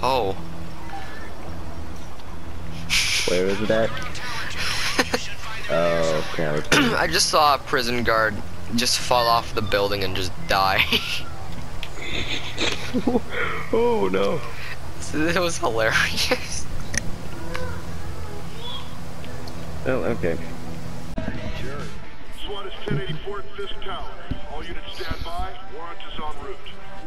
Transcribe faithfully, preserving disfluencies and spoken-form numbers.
Oh. Where is it at? Oh, okay. I just saw a prison guard just fall off the building and just die. Oh no. It was hilarious. Oh, okay. SWAT is ten eighty-four at Fisk Tower. All units stand by. Warrant is en route.